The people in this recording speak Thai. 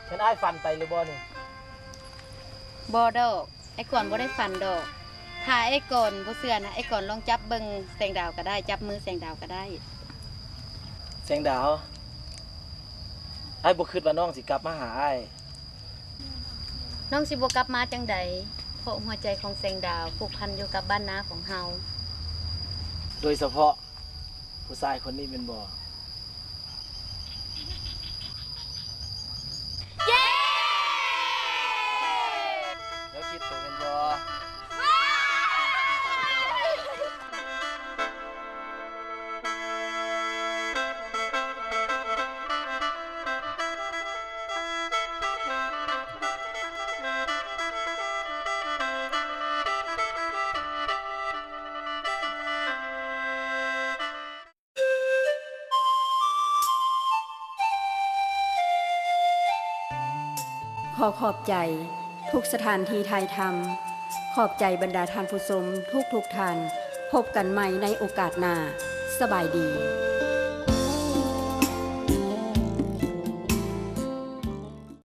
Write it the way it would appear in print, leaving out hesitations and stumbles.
ฉันอ้ายฟันไปหรือบ่นี่บ่ดอกไอ้ก่อนบ่ได้ฟันดอกถ้าไอ้ก่อนบ่เชื่อนะไอ้ก่อนลองจับเบิ่งแสงดาวก็ได้จับมือแสงดาวก็ได้แสงดาวอ้ายบ่คิดว่าน้องสิกลับมาหาอ้ายน้องสิบ่กลับมาจังใดเพราะหัวใจของแสงดาวผูกพันอยู่กับบ้านนาของเฮาโดยเฉพาะผู้ชายคนนี้เป็นบ่เย้แล้วคิดตัวเป็นบ่ขอบใจทุกสถานที่ไทยทำขอบใจบรรดาท่านผู้ชมทุกท่านพบกันใหม่ในโอกาสหน้าสบายดี